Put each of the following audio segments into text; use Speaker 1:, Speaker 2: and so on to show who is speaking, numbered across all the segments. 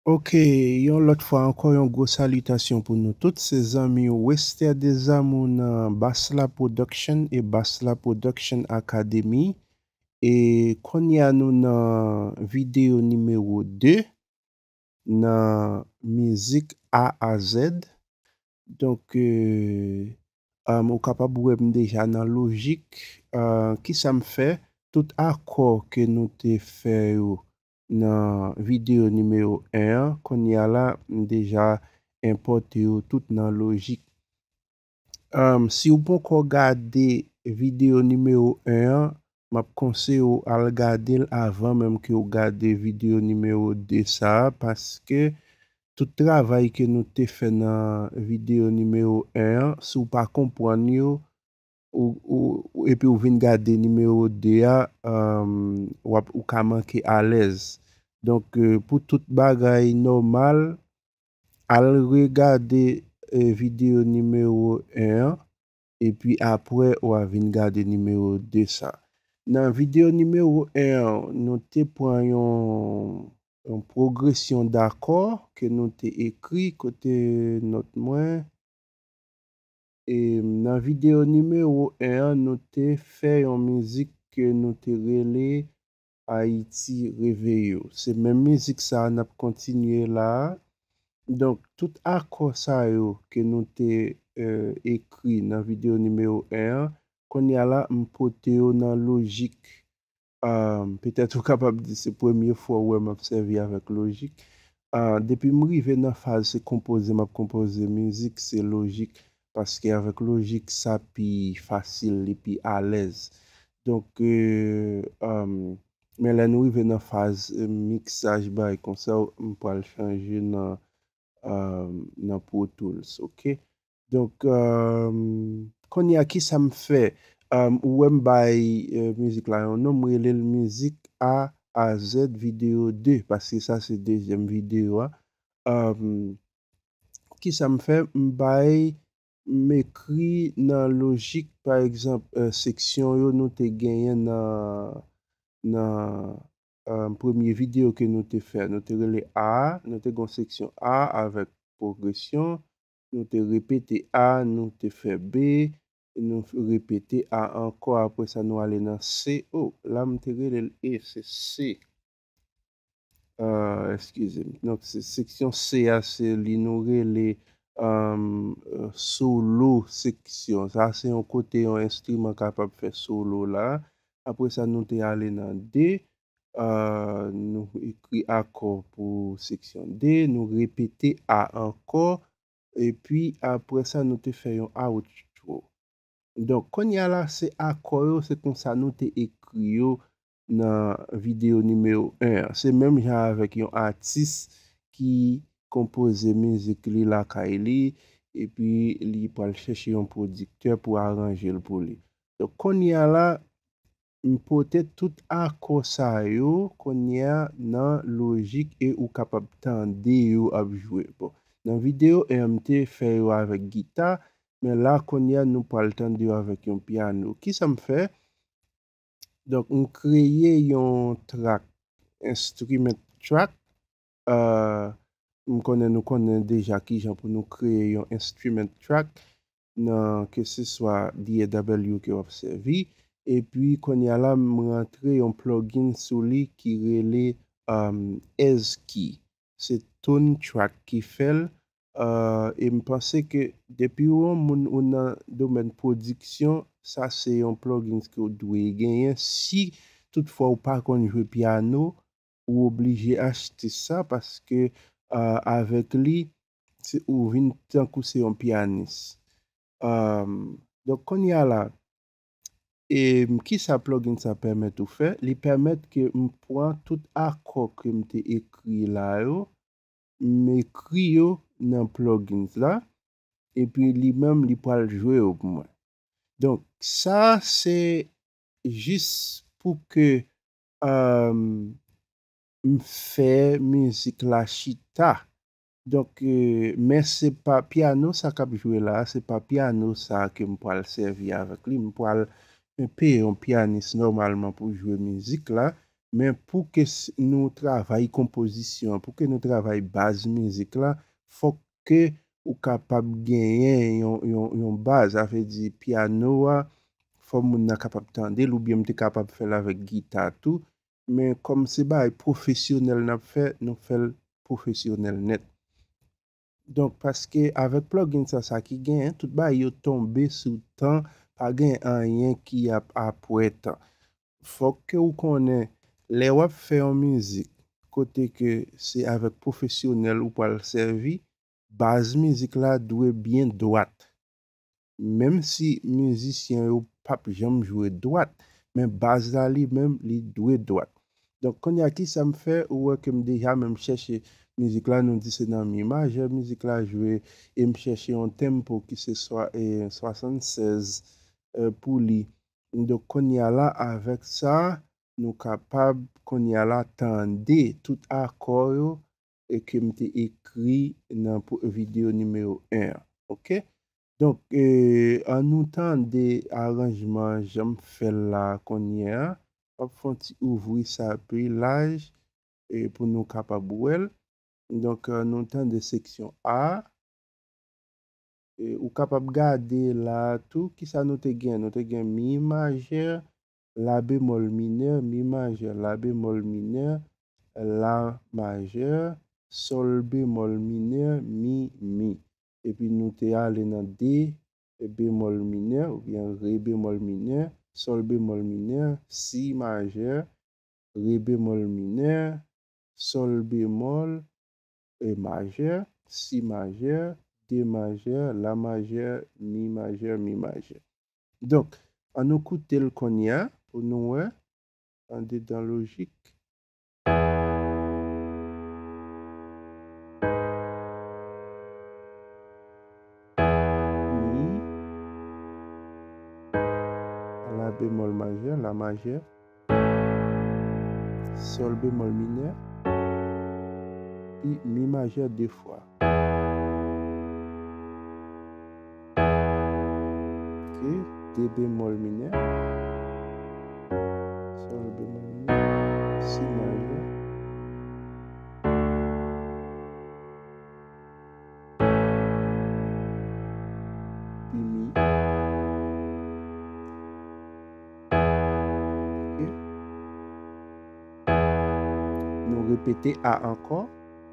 Speaker 1: Ok, yon lot fwa ankon yon gros salutasyon pou nou tout se zami yo Wester des Amou nan Basla Production et Basla Production Academy. E konya nou nan video numero 2 nan mizik A a Z. Donk, ou kapab wèm deja nan logik, ki sa m fè, tout akor ke nou te fè yo nan video numero 1, kon ya la deja importe yo tout nan logik. Si ou pon ko gade video numero 1, map konse yo al gade l avan menm ki ou gade video numero 2 sa, paske tout travay ke nou te fè nan video numero 1, sou pa kompran yo, epi ou vin gade numero 2 a, ou ka manke alez. Donk pou tout bagay normal, al regade video numero 1, epi apre ou avin gade numero 2 sa. Nan video numero 1, nou te pran yon progresyon d'akor ke nou te ekri kote not mwen. E nan video numero 1, nou te fe yon mizik ke nou te rele Haiti Reveyo. Se men mizik sa an ap kontinye la. Donk tout akor sa yo ke nou te ekri nan video numero 1, kon ya la mpote yo nan logik. Petet ou kapab di se premye fwa wè m ap servi avèk logik. Depi m rive nan faz se kompose, m ap kompose mizik, se logik. Paske avèk logik sa pi fasil, li pi alez. Donk, men lè nou rive nan faz mixaj bay, kon sa m pou al chanje nan Pro Tools, ok? Donk, kon ya ki sa m fè, ou wèm bay mizik la, yon nom rele l mizik A a Z video 2, paske sa se dezem video. Ki sa m fè, m bay m ekri nan logik, par exemple, seksyon yo nou te genyen nan premier video ke nou te fè. Nou te rele A, nou te gon seksyon A avèk progresyon, nou te repete A, nou te fè B, nou repete A anko, apre sa nou ale nan C. Oh, la m te rele E, se C. Excuse me. Donc, seksyon C a, se li nou rele solo seksyon. Sa, se yon kote yon instrument kapap fè solo la. Apre sa nou te ale nan D, nou ekri akor pou seksyon D, nou repete A ankor, et puis apre sa nou te fè yon outro. Donc, kon ya la se akor yo, se kon sa nou te ekri yo nan video numero 1. Se menm jan avèk yon artist ki kompose mizik li la kay li, et puis li pou al chèche yon prodikteur pou aranje l pou li. Donc, kon ya la, mpote tout akor sa yo kon ya nan logik e ou kapab tande yo apjwe. Bon, nan video mte fè yo avèk gita, men la kon ya nou pal tande yo avèk yon piano. Ki sa m fè? Donc, m kreye yon track, instrument track. Nou konnen deja ki jan pou nou kreye yon instrument track nan ke se swa DAW ki wap servi. Et puis, kon ya la m rentre yon plugin sou li ki rele Ezkey. Se tone track ki fel. Et m pense ke depi ou nan domen prodiksyon, sa se yon plugin ki ou dwe genyen. Si toutfwa ou pa kon jwe piano, ou oblige achete sa, paske avek li, ou vin tankou se yon pianis. Donk kon ya la, ki sa plugin sa permet ou fe? Li permet ke m pran tout akor ke m te ekri la yo, m ekri yo nan plugins la, epi li mem li pral jwe yo pou mwen. Donk sa se jis pou ke m fè mizik la chita. Donk, men se pa piano sa kap jwe la, se pa piano sa ke m pral servi avèk li, m pral pe yon pianis normalman pou jwe mizik la, Mais pour que nous travaillons composition, pour que nous travaillons base musique là, faut que ou capable gagner une base, ça veut dire piano, faut moun nan capable tande, ou bien m'te capable faire avec guitare tout, mais comme c'est pas professionnel n'a fait, nous fait professionnel net. Donc, parce que avec plugin ça qui gagne, tout ba yo tombé sous temps, pas gagne rien qui a après temps. Faut que vous connaissez les wap fait en musique, côté que c'est avec professionnel ou pas le servir, base musique là doit bien droite. Même si musicien ou pas jamais jouer droite, mais base là lui-même lui doit droite. Donc quand il y a qui ça me fait ou que me déjà même chercher musique là nous dit c'est dans mi majeur musique là jouer et me chercher un tempo qui ce soit 76 pour lui. Donc qu'on y a là avec ça nous capable qu'on y a là tendre tout accord yo, et que m'te écrit dans vidéo numéro 1. OK? Donc, en nous temps des arrangements, j'aime faire la qu'on y a, on va ouvrir ça puis l'âge et pour nous capables. Donc, en nous temps de section A, ou capable garder là tout qui ça nous te gain mi majeur, la bémol mineur, mi majeur, la bémol mineur, la majeur, sol bémol mineur, mi. Et puis nous te allé dans D bémol mineur, ou bien ré bémol mineur, sol bémol mineur, si majeur, ré bémol mineur, sol bémol et majeur, si majeur, D majeur, la majeur, mi majeur. Donc, on nous écoute le qu'on y a, pour nous, on est dans logique. Mi, la bémol majeur, la majeur, sol bémol mineur, puis mi majeur deux fois. Ok, D bémol mineur, sol bémol mineur, si majeur, puis mi. Ok, nous répétons A encore.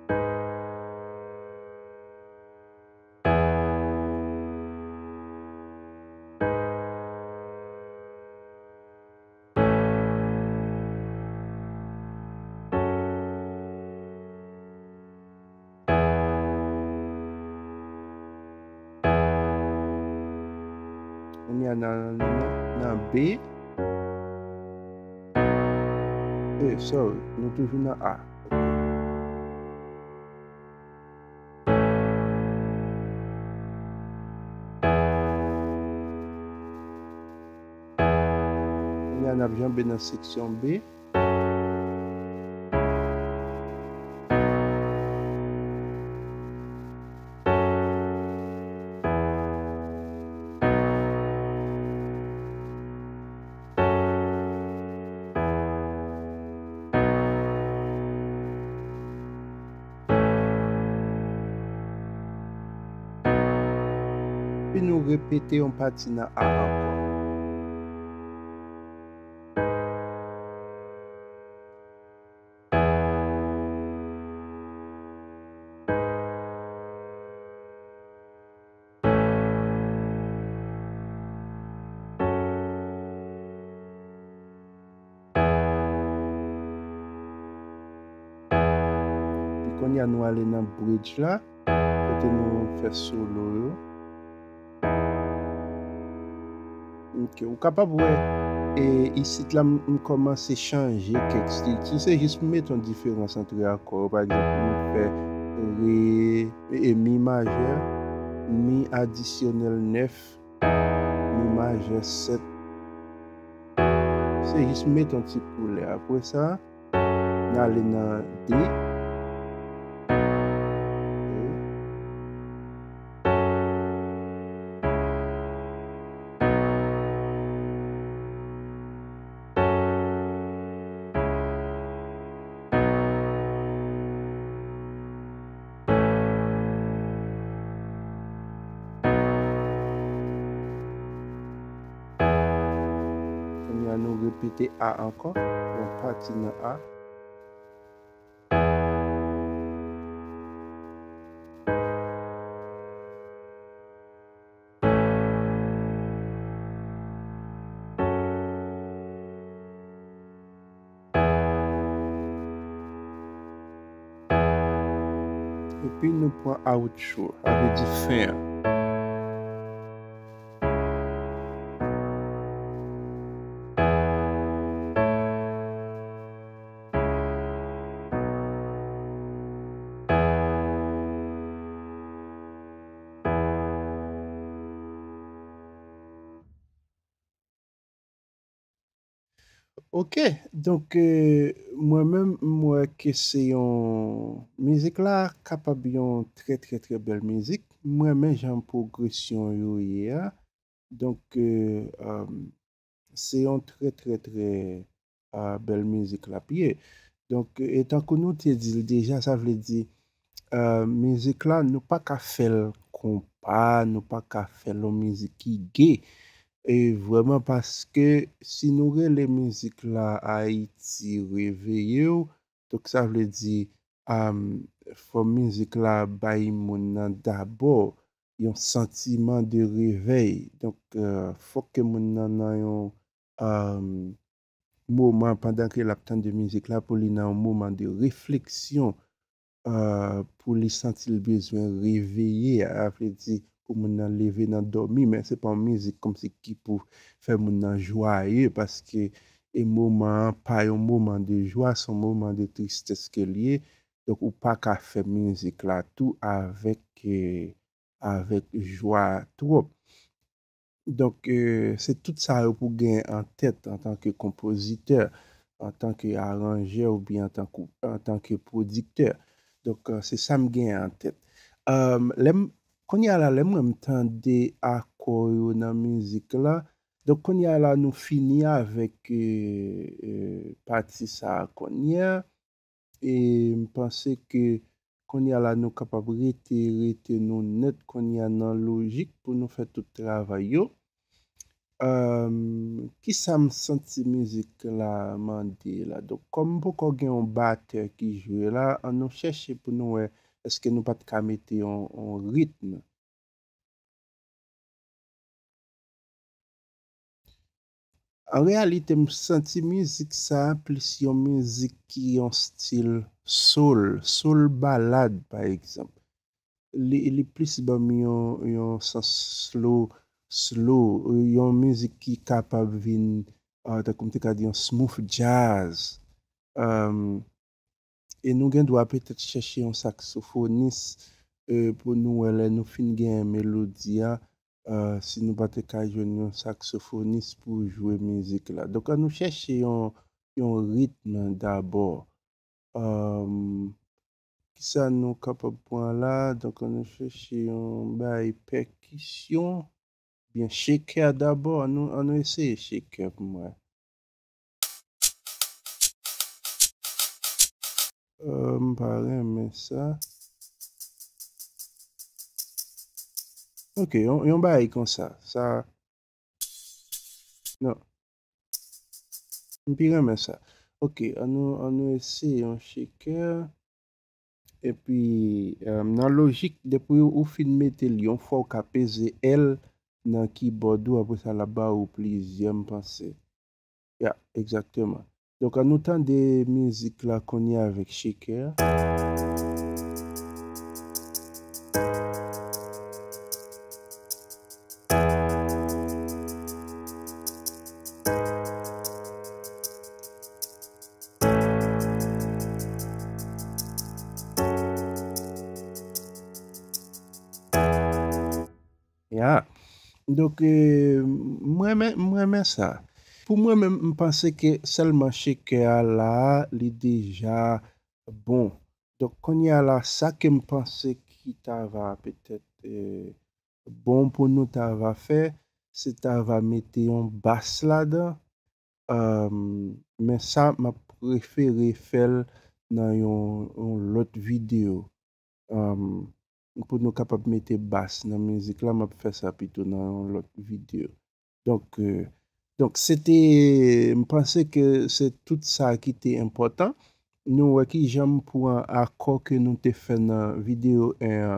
Speaker 1: On y a dans B. Sorry, nous toujours dans A. Ok. On y a un jambé dans section B. Puis nous répétons en partie dans A encore. Puis quand y a nous aller dans bridge là, côté nous faire solo yo. Ok, ou capable ouais. Et ici là on commence à changer quelques styles. Tu sais juste mettre une différence entre les accords. Par exemple, nous fait ré et mi majeur, mi additionnel 9, mi majeur 7. C'est juste mettre un petit couleur. Après ça, on aller dans D. nous répéter A encore. On partit dans A. Et puis nous prenons outro, avec dit fin. Ok, donc moi-même, moi que c'est une musique là, capable une très très très belle musique. Moi-même, j'ai une progression yo hier. Donc c'est une très très très belle musique là. Puis, donc étant que nous te dit déjà, ça veut dire musique là, nous pas qu'à faire compas, nous pas qu'à faire la musique qui gay. Et vraiment parce que si nous les musiques là Haïti réveillé, donc ça veut dire faut musique là bay moun nan d'abord un sentiment de réveil. Donc faut que moun nan nan yon moment pendant que l'absence de musique là pour lui nan un moment de réflexion pour les sentir le besoin réveillé, après dire pour mon lever dans dormir, mais c'est pas une musique comme si qui pour faire mon joyeux parce que les moments pas un moment de joie, c'est un moment de tristesse que lié. Donc ou pas qu'à faire musique là tout avec avec joie trop. Donc c'est tout ça pour gagner en tête en tant que compositeur, en tant qu'arrangeur ou bien en tant que producteur. Donc, c'est ça me gagne en tête. Quand il y a là, l'aime entendre accords yo dans la musique là. Donc, quand il y a là, nous finissons avec partie ça qu'on y a. Et je pense que quand il y a là, nous capables de rester nous net qu'on y a dans la logique pour nous faire tout le travail. Yo. Qui ça me senti musique là, mandé là. Donc, comme beaucoup de un batteur qui joue là, on nous cherche pour nous, est-ce que nous pas de mettre en rythme? En réalité, me senti musique ça, plus une musique qui est en style soul ballade par exemple. Les plus bon yon sens slow, yon musique qui capable vin, comme te ka di, yon smooth jazz. Euh, et nous gen doit peut-être chercher un saxophoniste pour nous, nous fin gen mélodie, si nous pas te ka joindre un saxophoniste pour jouer musique là. Donc, nous chercher un rythme d'abord. Euh, qui ça nous capable point là? Donc, on a cherché un bail percussion. Bien, shaker d'abord. On a essayé shaker pour moi. M'pare mais ça. Ok, on bail comme ça. Ça, non, m'pire mais ça. Ok, on a essayé un shaker. Et puis, dans la logique, depuis où fin mette lion, faut qu'à peser L dans le keyboard ou après ça là-bas ou plusieurs pensée. Yeah, exactement. Donc, en autant des musiques là qu'on y a avec Shaker. Yeah. Donc, moi, ça. Pour moi-même, je pense que seulement Shaker là, il est déjà bon. Donc, quand il y a là, ça que je pense qui va peut-être bon pour nous, va faire, c'est va mettre un basse là-dedans. Mais ça, m'a préféré faire dans une autre vidéo. Euh, pour nous capables de mettre basse dans la musique là, m'a fait ça plutôt dans l'autre vidéo. Donc, Donc, c'était, je pensais que c'est tout ça qui était important. Nous, qui j'aime pour un accord que nous te fait dans la vidéo,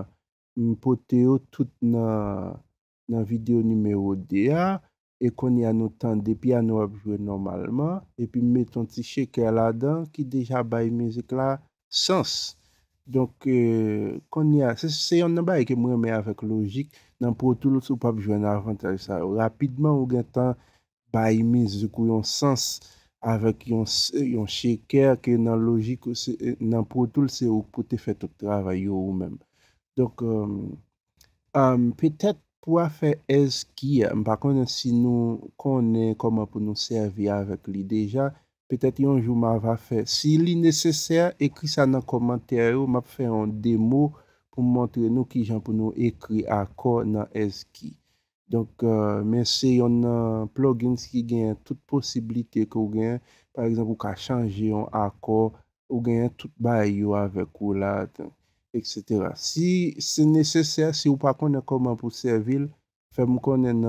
Speaker 1: potéo tout dans vidéo numéro 2, et qu'on y a nous temps de piano à jouer normalement, et puis mettons petit shaker là-dedans qui déjà baille musique là, sens. Donc, qu'on y a, c'est un bail que moi, mais avec logique, dans Pro Tools, ou pas jouer un avantage ça. Rapidement, ou gain temps, bay musique ou yon sens avec yon shaker que dans logique dans Pro Tools c'est ou pour te faire tout travail yo ou même. Donc peut-être pour faire eski, par contre si nous connaît comment pour nous servir avec lui déjà, peut-être un jour m'a va faire. Si li nécessaire, écrit ça dans commentaire, m'a fait un démo pour montrer nous qui gens pour nous écrire accord dans eski. Donc, mais c'est un plugin qui gagne toute possibilité que vous gagne. Par exemple, vous pouvez changer un accord, vous gagnez tout bail avec vous là, etc. Si c'est nécessaire, si vous ne connaissez pas comment pour servir, faites-moi connaître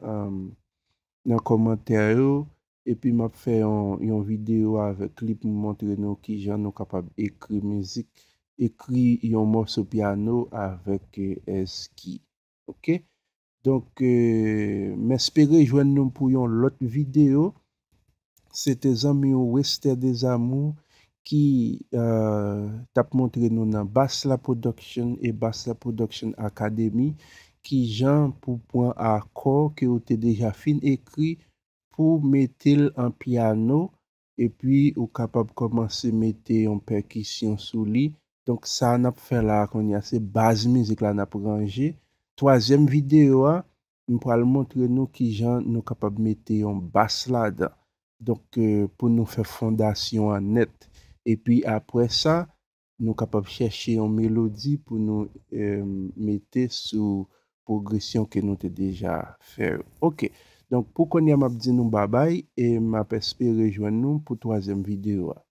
Speaker 1: dans les commentaires yo, et puis m'a fait une vidéo avec clip pour montrer nous qui gens nous capable d'écrire musique, écrire un morceau piano avec ski. OK? Donc, m'espérer joindre nous pour une autre vidéo. C'était amis Wester des Amours qui t'a montré nous dans Basla Production et Basla Production Academy qui Jean pour point accord que vous déjà fin écrit pour mettre en piano et puis ou capable commencer mettre en percussion sous lui. Donc ça n'a fait là qu'on y a ces bases musique là n'a rangé. Troisième vidéo, nous allons montrer nous qui gens nous capable mettre en basse là-dedans. Donc pour nous faire fondation en net. Et puis après ça, nous capables chercher une mélodie pour nous mettre sous progression que nous avons déjà fait. OK. Donc pour qu'on y a m'a dit nous bye bye et m'a espéré rejoindre nous pour troisième vidéo.